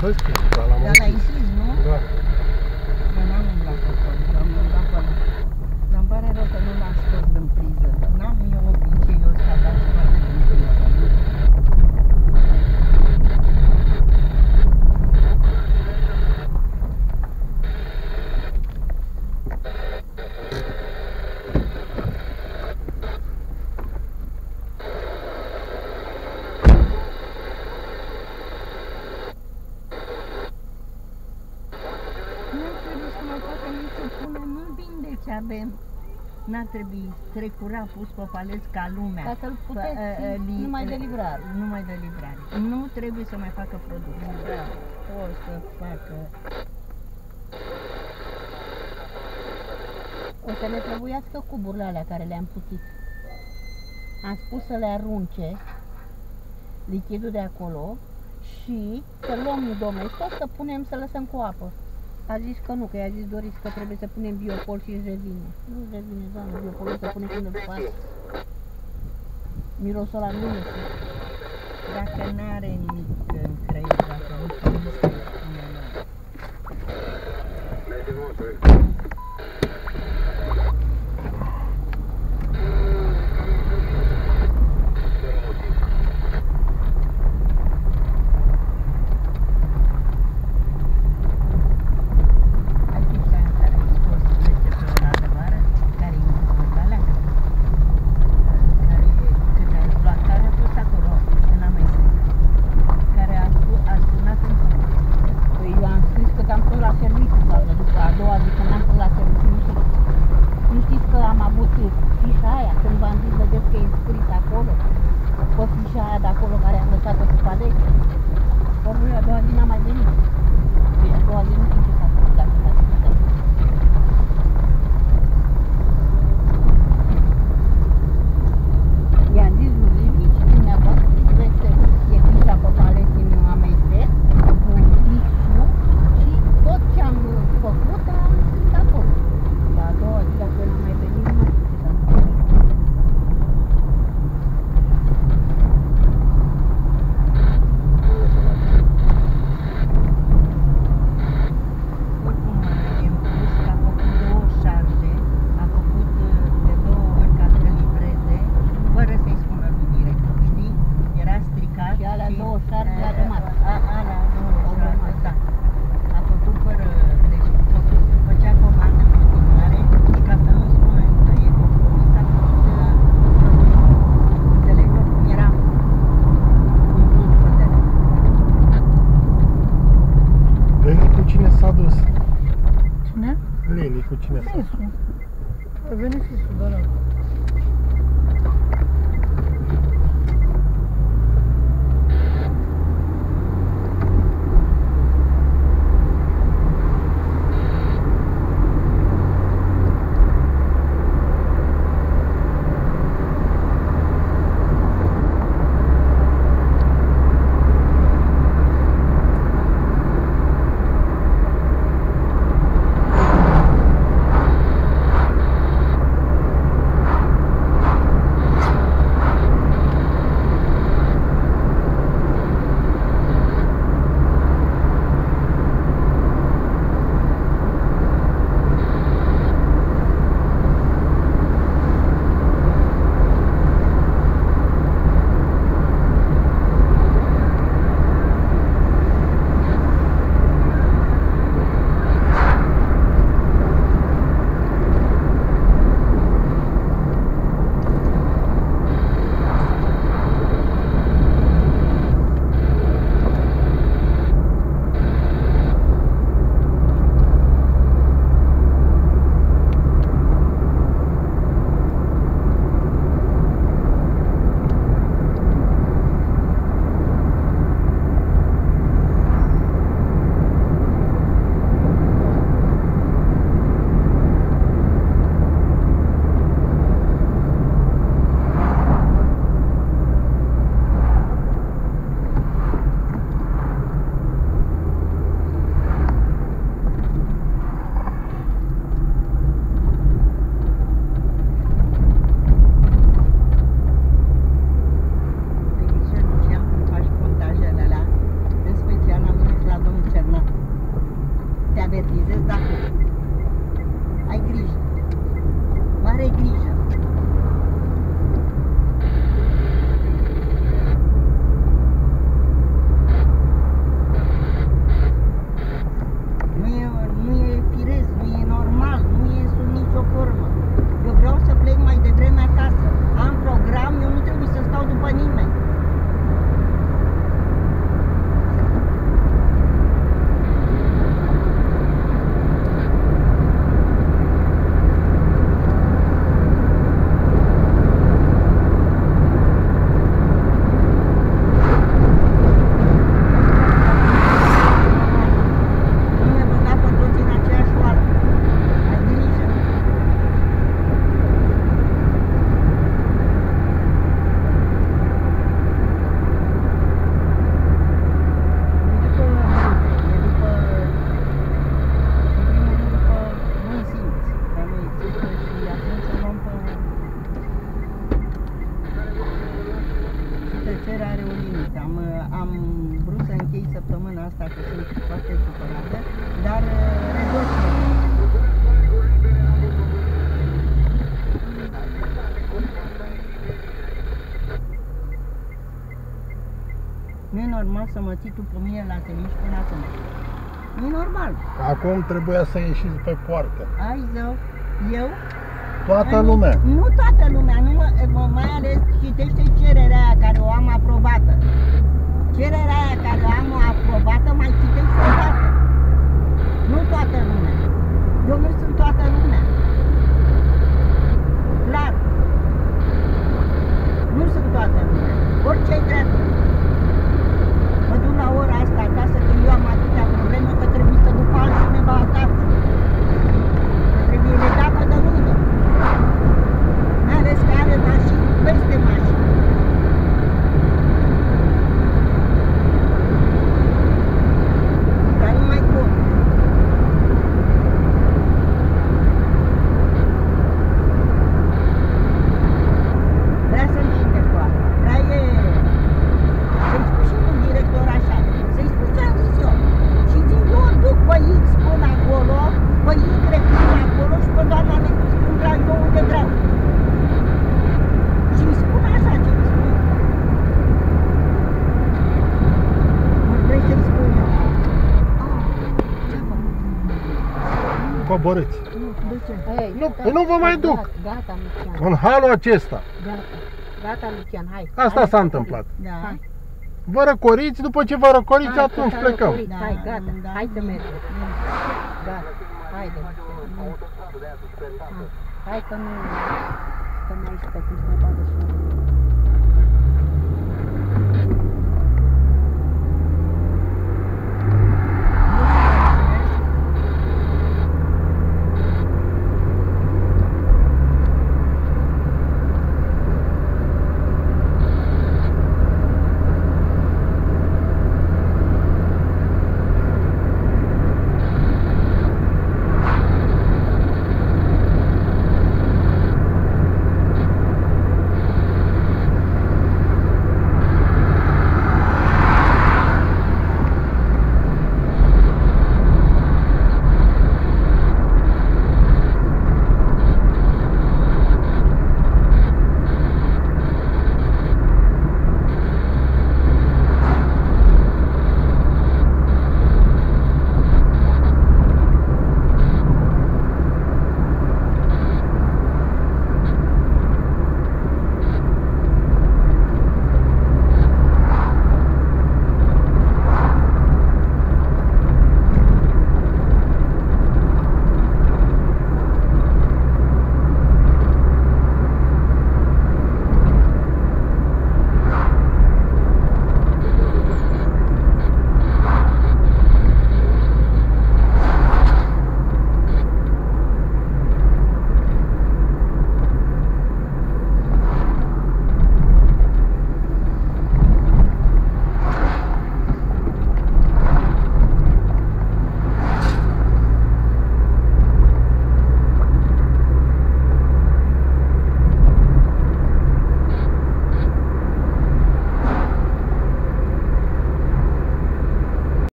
Husky, dar l-am Dar l-ai închis, nu? Da. Eu n-am umblat cu tot, eu am umblat pe ăla. Dar-mi pare rău că nu l-am scos din priză. N-am eu obiceiul ăsta de a scoate din priză. Ce avem, n-ar trebui trecura pus pe palet ca lumea. Ca să-l puteți numai de livrare. Numai de livrare. Nu trebuie să mai facă producție. Da, o să facă. O să ne trebuiască cuburile alea care le-am putit. Am spus să le arunce lichidul de acolo și să luăm domestos, să punem, să lăsăm cu apă. A zis că nu, că i-a zis Doris că trebuie să punem biopol și își revine. Nu revine, doamne, biopolul să pune când îl faci. Mirosul ăla nu este. Dacă n-are nimic în creier, dacă nu știu să spune cu cine să? Fisul. A venit fisul, dar avertizez, dar ai grijă. Mare grijă. Nu e firesc, nu e normal, nu e sub nicio formă. Eu vreau să plec mai devreme acasă. Am program, eu nu trebuie să stau după nimeni. Tăcerea are o limită. Am vrut să închei săptămâna asta, că sunt foarte supărată, dar rezolv. Nu e normal să mă ții tu pe mine la tine și pe la tine. Nu e normal. Acum trebuia să ieșiți pe poartă. Ai zău, eu? Toată lumea. Nu toată lumea, mai ales citește cererea aia care o am aprobată. Cererea aia care o am aprobată, mai citește o dată. Nu toată lumea. Eu nu sunt toată lumea. Clar. Nu sunt toată lumea. Orice-i drept. Mă duc la ora asta acasă când eu am atâtea probleme că trebuie să duc altcineva acasă. Că trebuie legată de mine. Mai ales că are mașini peste mașini. Dar nu mai pot. Vrea să minte coada. Vrea să-i spun și un director așa. Să-i spun ce am zis eu. Și zic, eu duc pe X până acolo, pe Y până acolo și pe doamna Necus când vreau eu unde vreau. Și îi spun așa ce îi spun. Nu vrei să-i spun eu. Ce-a făcut? Coborâți. De ce? Ei, Nu, păi nu vă mai duc. Gata, Lucian. În halul acesta. Gata. Gata, Lucian, hai. Asta Hai, s-a întâmplat. Da. Hai. Vă răcoriți, după ce vă răcoriți, Hai, atunci că s-a plecăm. răcorit. Da, Hai, gata. da, Hai să bine. mergem. Gata. Haide. Hai că nu stăm aici pe cum să ne vadă și